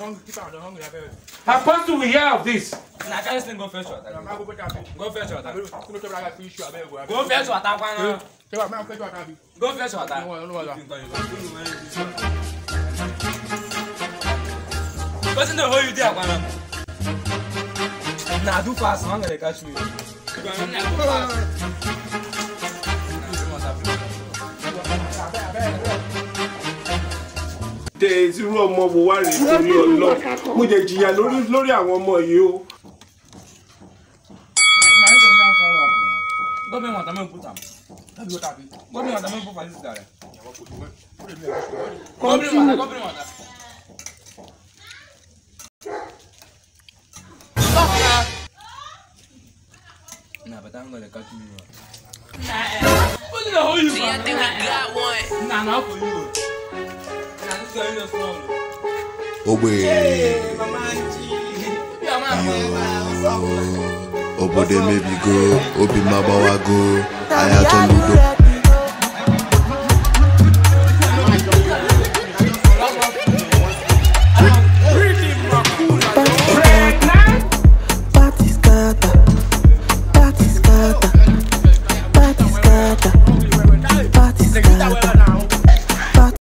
Apostle will hear of this. Nah, I can't go fetch water. Go fetch water. Go fetch water. Go fetch water. What's in the hole you there, man? Nah, do fast. I'm gonna catch you. Days irú ọmọ wo wá rè torí Ọlọ́run mo jẹ jìyà lórí àwọn ọmọ yìí o. Government want to put am. Government want to put for this guy. Government want. Nah, but I'm gonna cut you. What the hell you? See, I think we got one. Nah, not for you. Nah, this guy is small. Hey, Obode maybe go, Obi Mabawa go, Ayatollah go.